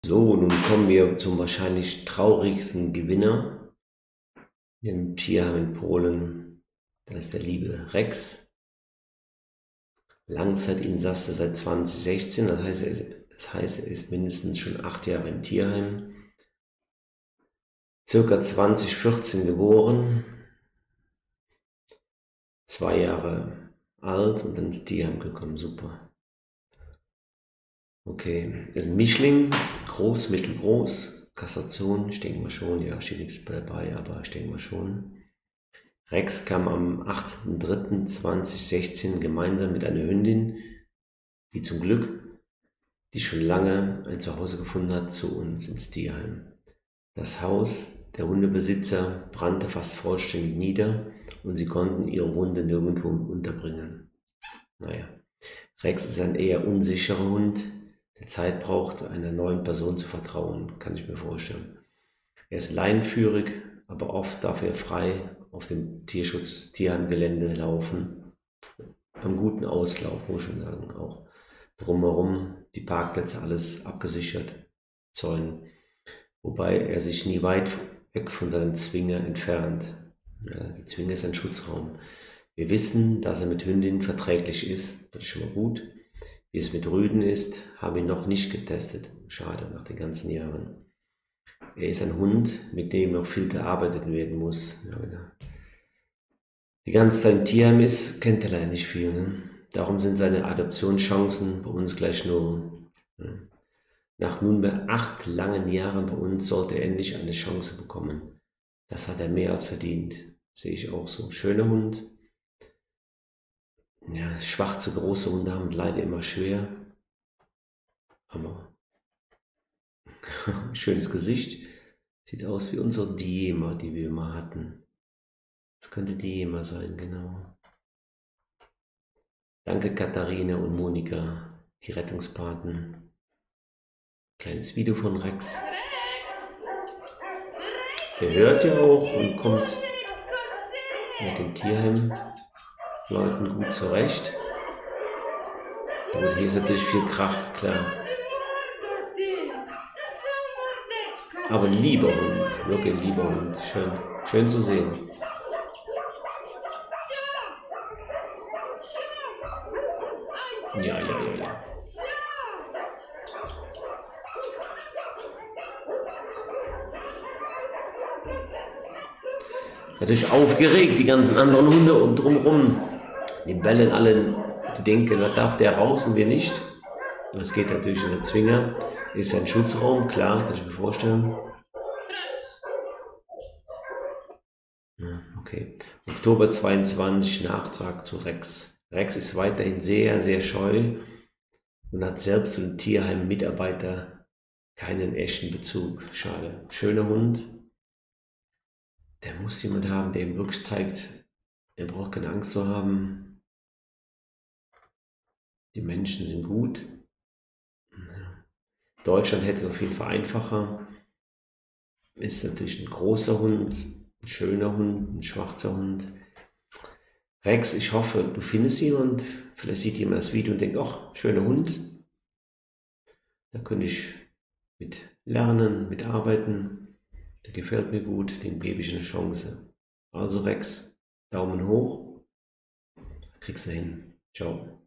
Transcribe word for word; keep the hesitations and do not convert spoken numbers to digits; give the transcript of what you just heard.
So, nun kommen wir zum wahrscheinlich traurigsten Gewinner im Tierheim in Polen. Das ist der liebe Rex. Langzeitinsasse seit zweitausendsechzehn, das heißt, er ist, das heißt, er ist mindestens schon acht Jahre im Tierheim. Circa zweitausendvierzehn geboren, zwei Jahre alt und dann ins Tierheim gekommen, super. Okay, ist ein Mischling, groß, mittelgroß, Kastration, ich denke mal schon, ja, steht nichts dabei, aber ich denke mal schon. Rex kam am achtzehnten dritten zweitausendsechzehn gemeinsam mit einer Hündin, die zum Glück, die schon lange ein Zuhause gefunden hat, zu uns ins Tierheim. Das Haus der Hundebesitzer brannte fast vollständig nieder und sie konnten ihre Hunde nirgendwo unterbringen. Naja, Rex ist ein eher unsicherer Hund, der Zeit braucht, einer neuen Person zu vertrauen, kann ich mir vorstellen. Er ist leinenführig, aber oft darf er frei auf dem Tierschutz-Tierheimgelände laufen. Am guten Auslauf, muss ich schon sagen, auch drumherum, die Parkplätze, alles abgesichert, Zäunen. Wobei er sich nie weit weg von seinem Zwinger entfernt. Ja, der Zwinger ist ein Schutzraum. Wir wissen, dass er mit Hündinnen verträglich ist, das ist schon mal gut. Wie es mit Rüden ist, haben wir noch nicht getestet. Schade, nach den ganzen Jahren. Er ist ein Hund, mit dem noch viel gearbeitet werden muss. Ja, wenn er die ganze Zeit im Tierheim ist, kennt er leider nicht viel. Ne? Darum sind seine Adoptionschancen bei uns gleich null. Ne? Nach nunmehr acht langen Jahren bei uns sollte er endlich eine Chance bekommen. Das hat er mehr als verdient. Sehe ich auch so. Schöner Hund. Ja, schwarze, große Hunde haben leider immer schwer. Aber schönes Gesicht. Sieht aus wie unsere Diema, die wir mal hatten. Das könnte Diema sein, genau. Danke Katharina und Monika, die Rettungspaten. Kleines Video von Rex. Der hört ja auch und kommt mit den Tierheim-Leuten gut zurecht. Und hier ist natürlich viel Krach, klar. Aber lieber Hund, wirklich lieber Hund. Schön, schön zu sehen. Ja, ja, ja, ja. Natürlich aufgeregt, die ganzen anderen Hunde und drumherum. Die bellen alle, die denken, was darf der raus und wir nicht. Das geht natürlich, dieser Zwinger ist ein Schutzraum, klar, kann ich mir vorstellen. Ja, okay. Oktober zweiundzwanzig, Nachtrag zu Rex. Rex ist weiterhin sehr, sehr scheu und hat selbst zu den Tierheim-Mitarbeiter keinen echten Bezug. Schade. Schöner Hund. Der muss jemand haben, der ihm wirklich zeigt, er braucht keine Angst zu haben. Die Menschen sind gut. Deutschland hätte es auf jeden Fall einfacher. Ist natürlich ein großer Hund, ein schöner Hund, ein schwarzer Hund. Rex, ich hoffe, du findest jemand. Vielleicht sieht jemand das Video und denkt, ach, schöner Hund. Da könnte ich mit lernen, mit arbeiten. Der gefällt mir gut, dem gebe ich eine Chance. Also Rex, Daumen hoch. Kriegst du hin. Ciao.